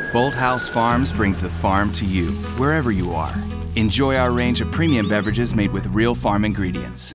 Bolthouse Farms brings the farm to you, wherever you are. Enjoy our range of premium beverages made with real farm ingredients.